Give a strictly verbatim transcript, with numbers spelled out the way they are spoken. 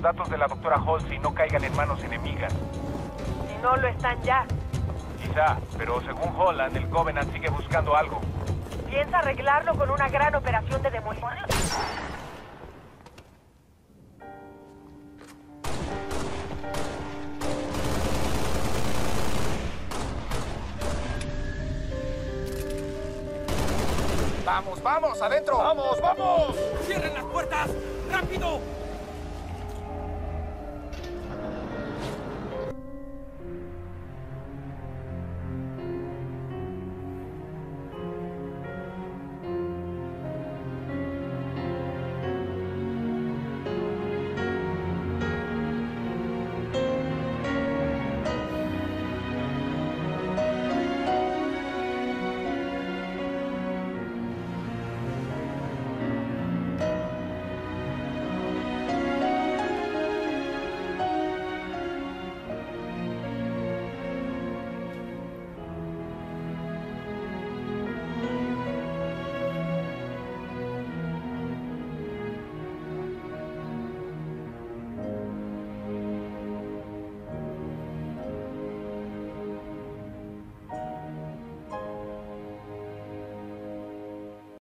datos de la doctora Halsey no caigan en manos enemigas. Si no lo están ya. Quizá, pero según Holland, el Covenant sigue buscando algo. Piensa arreglarlo con una gran operación de demolición. ¡Vamos, vamos! ¡Adentro! ¡Vamos, vamos! ¡Cierren las puertas! ¡Rápido!